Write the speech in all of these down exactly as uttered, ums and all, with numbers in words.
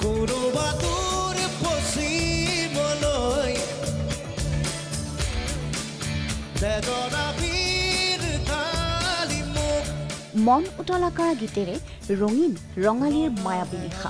মন উতলা কৰা গীতেৰে ৰঙীন ৰঙালীৰ মায়াবী নিশা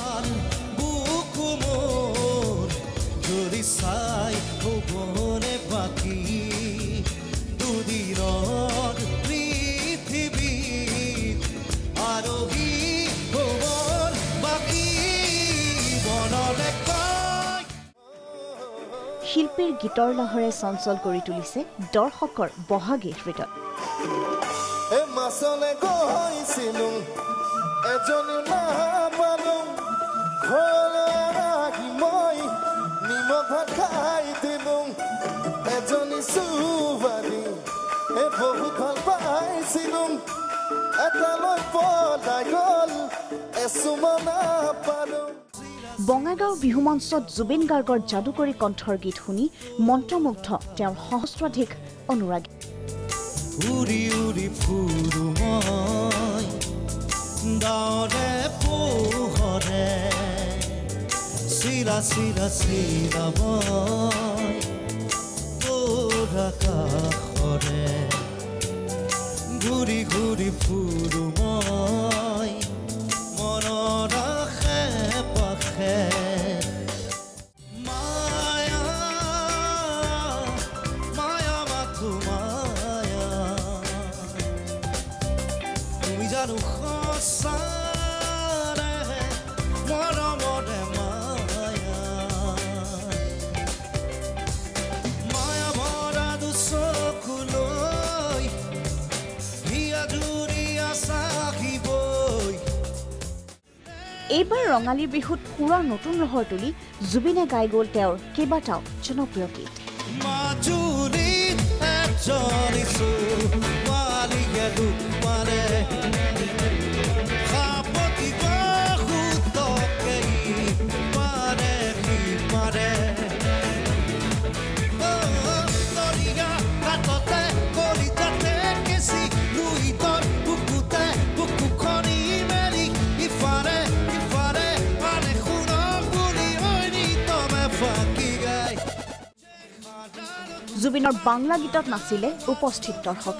শিল্পীৰ গীতৰ লহৰে চঞ্চল কৰি তুলিছে দৰ্শকৰ বহাগী হৃদয় এ মাছলে গৈছিলো এজনী নাপালো ঘৰলৈ আহি মই নিমখ ভাত খাই দিলো এজনী ছোৱালী এ বহুত ভাল পাইছিলো এটালৈ পলাই গ'ল এচুমা নাপালো বঙাইগাঁও বিহু মঞ্চত জুবিন গাৰ্গৰ যাদুকৰী কণ্ঠৰ গীত শুনি মন্ত্ৰমুগ্ধ তেওঁৰ সহস্ৰাধিক অনুৰাগী উৰি উৰি ফুৰু মই গাঁৱৰে পোহৰে চিৰা চিৰা চিৰা মই তোৰ আকাশৰে ঘূৰি ঘূৰি ফুৰু মই মনৰ আশে পাশে এইবাৰ ৰঙালী বিহুত পুৰা নতুন ৰহৰ তুলি জুবিনে গাই গ'ল তেওঁৰ কেইবাটাও জনপ্ৰিয় গীত জুবিনৰ বাংলা গীতত নাছিলে উপস্থিত দৰ্শকে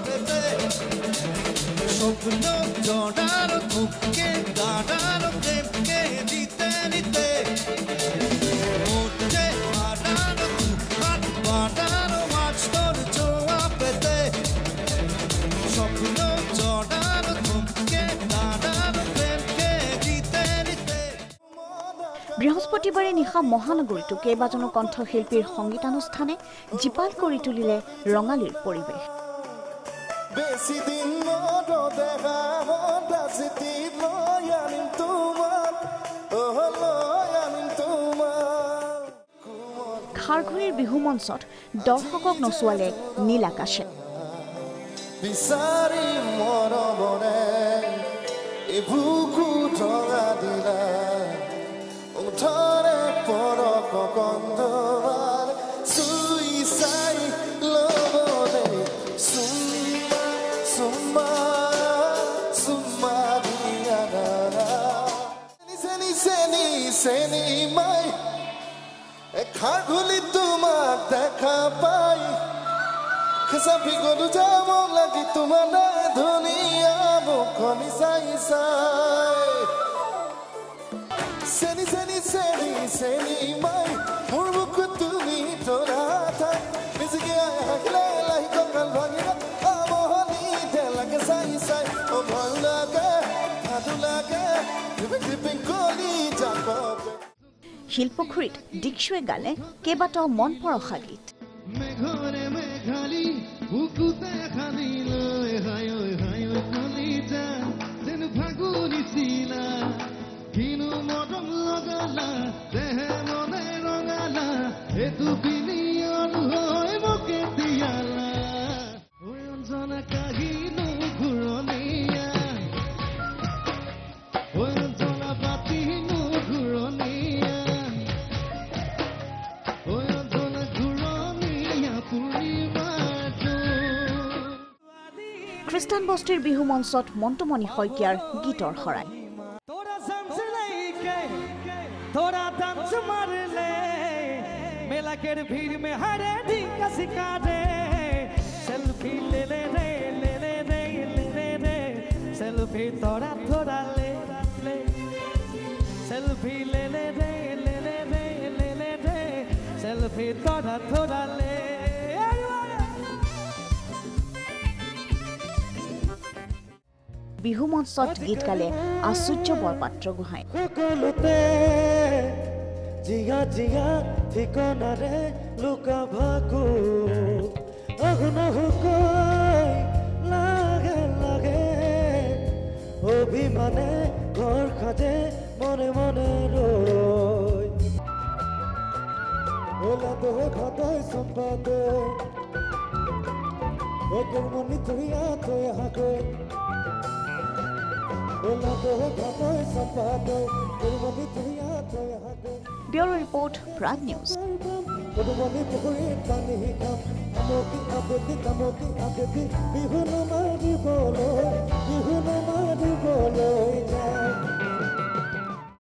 বৃহস্পতিবাৰে নিশা মহানগৰীতো কেইবাজনো কণ্ঠশিল্পীৰ সংগীতানুষ্ঠানে জীপাল কৰি তুলিলে ৰঙালীৰ পৰিৱেশ খাৰঘূৰিৰ বিহু মঞ্চত দৰ্শকক নচুৱালে নীল আকাশে বিচাৰি মৰমৰে এবুকু ঢঙা দিলা উঠৰে পৰক গন্ধৰ চুই চাই লবলে চুমা চুমা চুমা দিয়া চেনি চেনি চেনি মাই খাৰঘূলি তোমাক দেখা পাই খেচাফি গলো যাব লাগি তোমালে ধুনীয়া মুখনি চাই চাই চেনি চেনি চেনি চেনি মাই মোৰ মুখ তুমি তৰা ঠাই বেছিকে আহিলে লাহি কঁকাল ভাঙিলে আমহনি লাগে চাই চাই অ ভয় লাগে ভাদু লাগে টিপিং কলি যাব শিলপুখুৰীত দীক্ষুৱে গালে কেইবাটাও মন পৰশা গীত মেঘৰে মেঘালী বুকুতে খানি লৈ হায় হায় কলিজা যেন ফাগুনি চিলা কিনো মৰম লগালা দেহে মনে ৰঙালা এইটো বিনিয়ন হৈ মোকে দিয়ালা অঞ্জনা কাহিনো ঘূৰণীয়া অঞ্জনা পাতিনো ঘূৰণীয়া অঞ্জনা ঘূৰণীয়া পূৰ্ণিমাটো খ্ৰীষ্টান বস্তিৰ বিহু মঞ্চত মন্টুমণি শইকীয়াৰ গীতৰ শৰাই थोड़ा डांस मार ले मेला के भीड़ में हरे ढीका सिखा दे सेल्फी ले ले रे ले ले रे ले ले रे सेल्फी थोड़ा थोड़ा ले ले सेल्फी ले ले रे ले ले रे ले ले रे सेल्फी थोड़ा थोड़ा ले বিহু মঞ্চত গীত গালে আশ্চৰ্য বৰপাত্ৰ গোহাঁই সকলোতে জিয়া জিয়া ঠিকনাৰে লুকা ভাকু অগুণহুকৈ লাগে লাগে অভিমানে ঘৰ সাজে মনে মনে ৰৈ ওলা দহে ভাতই সম্পাদে একের মনি ধুইয়া থৈ হাকৈ Bureau Report, Prime News. Bihu নমাৰিবলৈ